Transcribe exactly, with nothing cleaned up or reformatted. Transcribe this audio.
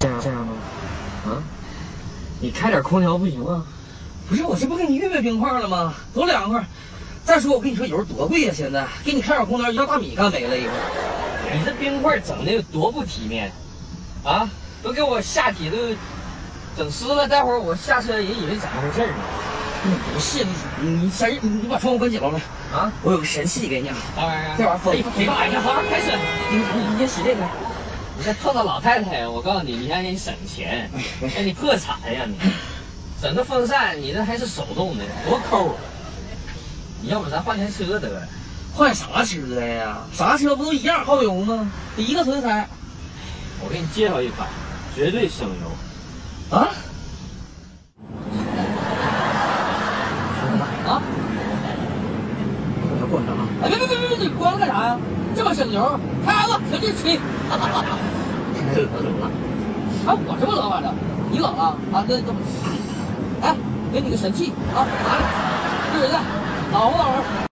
这样这样吗？啊？你开点空调不行吗？ 不是，我这不给你预备冰块了吗？多凉快。再说我跟你说，油多贵呀、啊！现在给你开点空调，一袋大米干没了一会儿。 你这冰块整的有多不体面啊！都给我下体都整湿了，待会儿我下车也以为怎么回事呢。 你不是你你先你你把窗户关紧了呗。啊，我有个神器给你。 啥玩意儿？ 这玩意儿风。 哎妈呀！好好开始。 你你你先洗这个。 你这碰到老太太，我告诉你，你还给你省钱，让你破产呀你！整个风扇，你这还是手动的，多抠啊！你要不咱换台车得了？ 换啥车呀？啥车不都一样耗油吗？一个轮胎。 我给你介绍一款，绝对省油。 啊？啊？关上了！哎，别别别别别，你关了干啥呀？这么省油，开了肯定吹。哈哈哈哈！冷了。啊，我这么冷反正，你冷了啊？那这么，哎，给你个神器啊，拿着，这人呢，暖和暖和。